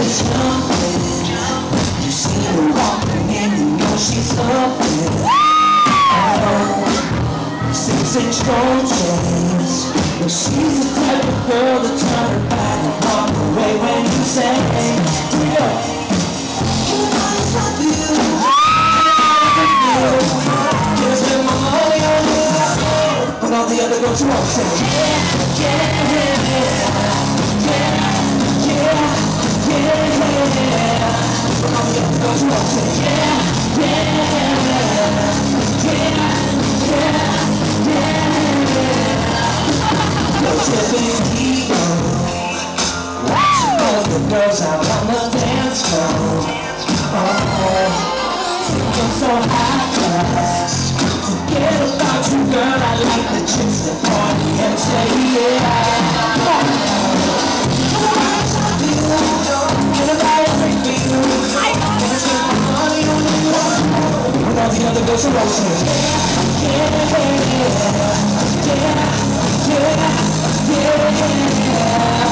jumping. You see her walking and you know she's something. Oh, 6-inch gold chains. But she's the type of girl to turn her back and walk away when you say, here we go. You know it's not you. Just spend my money on you. When all the other girls won't say, yeah, yeah, yeah, yeah, yeah, yeah. When all the other girls won't say, yeah, yeah, yeah, yeah, yeah. No tipping ego. Watching all the girls out on the dance floor. Oh, thinking so high class. Forget about you, girl. I like the chicks that party and say yeah. Come on. Get about everything. Can I spend my money on you? When all the other girls are all saying yeah, yeah, yeah, yeah, yeah, yeah.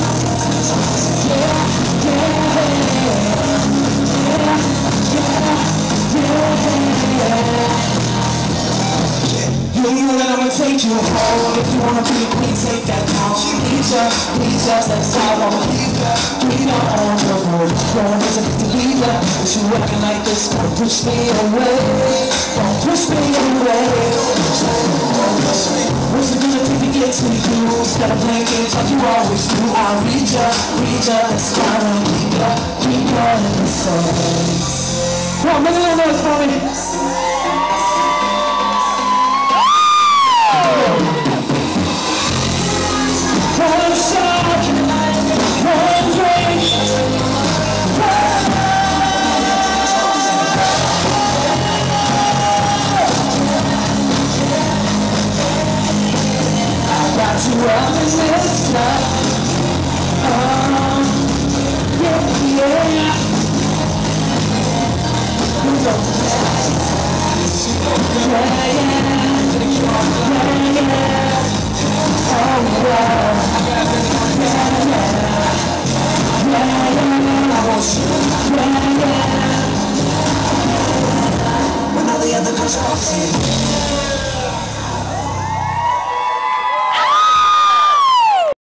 Take you home if you wanna be a queen, take that down. Please us, that's how I wanna leave ya. We don't own your road, no one doesn't need to leave ya. If you acting like this, don't push me away. Don't push me away. What's it gonna take to get to you? Instead of playing games like you always do, I'll read ya, that's why I keep ya in the face. Come on, make a little noise for me.